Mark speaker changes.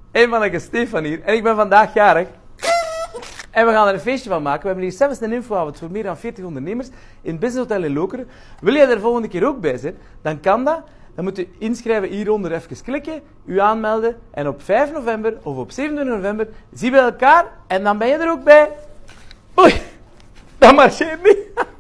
Speaker 1: Hey manneke, Stefan hier. En ik ben vandaag jarig. En we gaan er een feestje van maken. We hebben hier zelfs een infoavond voor meer dan 40 ondernemers in het Business Hotel in Lokeren. Wil jij er volgende keer ook bij zijn? Dan kan dat. Dan moet u inschrijven hieronder even klikken, u aanmelden. En op 5 november of op 27 november zien we elkaar. En dan ben je er ook bij. Oei, dat marcheert niet.